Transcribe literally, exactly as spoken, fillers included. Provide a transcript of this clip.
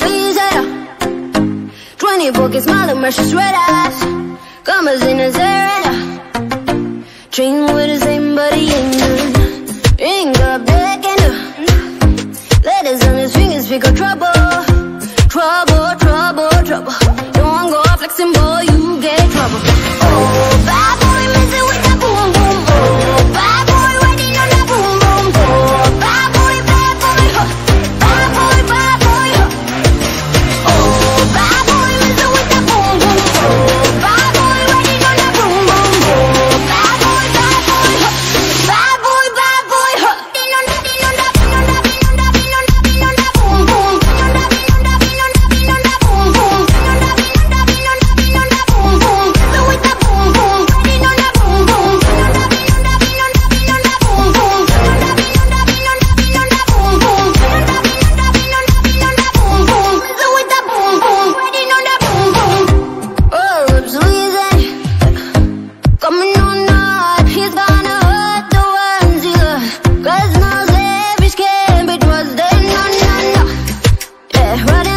squeeze it up. Twenty-four K smile and mercy red eyes. Commas in his hair and train with the same but he ain't none. Ain't got black and uh, letters on his fingers speak of trouble. Trouble, trouble, trouble. Don't go flexing, boy, you get trouble. Oh, bad boy, messing with that boom, boom. Oh, bad boy, waiting on that boom, boom. Oh, bad boy, bad boy, huh. Bad boy, bad boy, huh. Oh, bad boy, messing with that boom, boom. Oh, bad boy, waiting on that boom, boom. Oh, bad boy, bad boy, huh. Bad boy, bad boy, huh. Ding on that, ding on that, ding on that, ding on that, ding on that, ding on that boom, boom. Ding on that, ding on that, ding on that, ding on that boom, boom. Ding on that, ding on that, ding on that, ding on that boom, boom. So with that boom, boom, ding on that boom, boom. Ding on that, ding on that, ding on that, ding on that boom, boom. Ding on that, ding on that, ding on that, ding on that boom, boom. Ding on that, ding on that, ding on that, ding on that boom, boom. So with that boom, boom, ding on that boom, boom. Oh, lips squeezing, coming on up. He's gonna hurt the ones he loves. 'Cause no savage can be trusted, no, no, no. Yeah, running